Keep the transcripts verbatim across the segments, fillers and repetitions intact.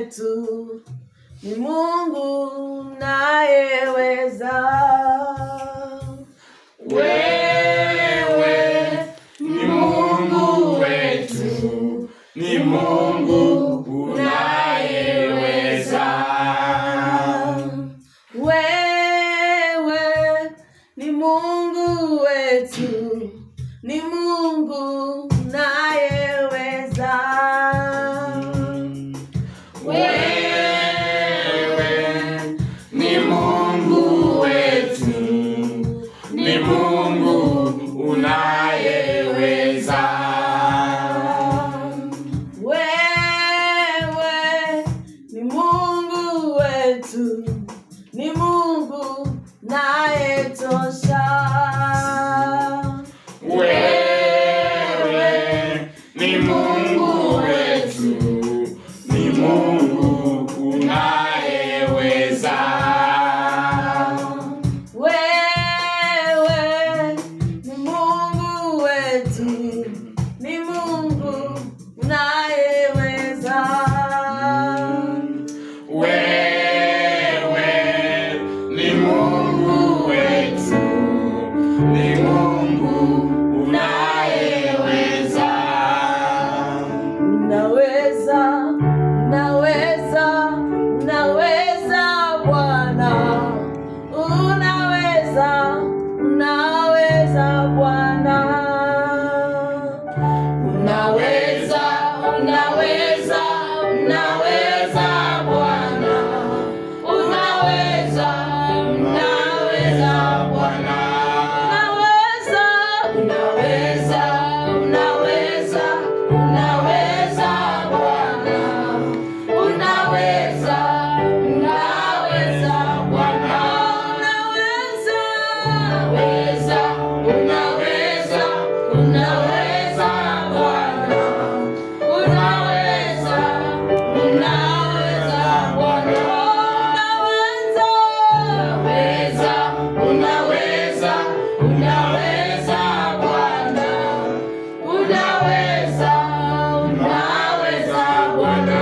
wetu ni Mungu nayeweza. Wewe ni Mungu wetu, ni Mungu unayeweza. Wewe ni Mungu wetu, ni Mungu nayeweza. Wewe ni Mungu wetu, ni Mungu unayeweza. Wewe ni Mungu wetu, ni Mungu nayetosha. Wewe ni Mungu wetu, ni Mungu unayeweza. Wewe ni Mungu wetu, ni Mungu unayeweza. Wewe ni Mungu wetu, ni Mungu unayeweza. Unaweza, unaweza, unaweza Bwana. Unaweza, unaweza Bwana. Unaweza, unaweza, unaweza Bwana. Unaweza, unaweza Bwana. Unaweza, Unaweza, unaweza, unaweza Bwana. Unaweza, unaweza Bwana. unaweza. Unaweza, unaweza, unaweza Bwana. Unaweza, unaweza Bwana. Unaweza, unaweza, unaweza Bwana. Unaweza, unaweza Bwana.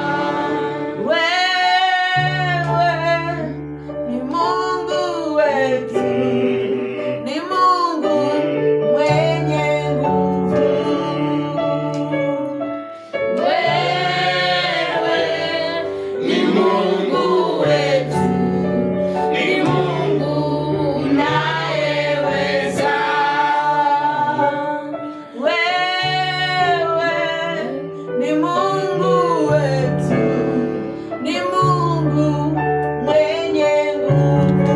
Wewe ni Mungu wetu, ni Mungu mwenye nguvu. Wewe ni Mungu wetu, ni Mungu unayeweza. Wewe ni Mungu wetu, ni Mungu mwenye nguvu.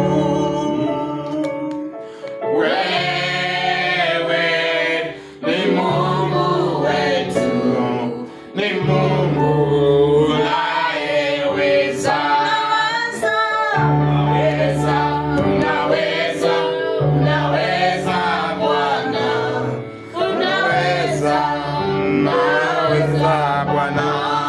Wewe ni Mungu wetu, ni Mungu unayeweza. Unaweza, unaweza, unaweza Bwana. Unaweza, unaweza Bwana.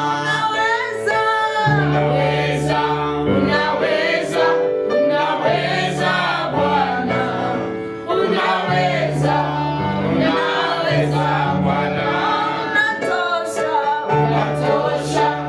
Unaweza, unaweza, unaweza Bwana. Unaweza, unaweza Bwana. Unatosha, Unatosha,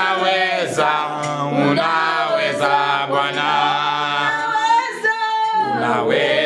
unaweza, unaweza Bwana, unaweza.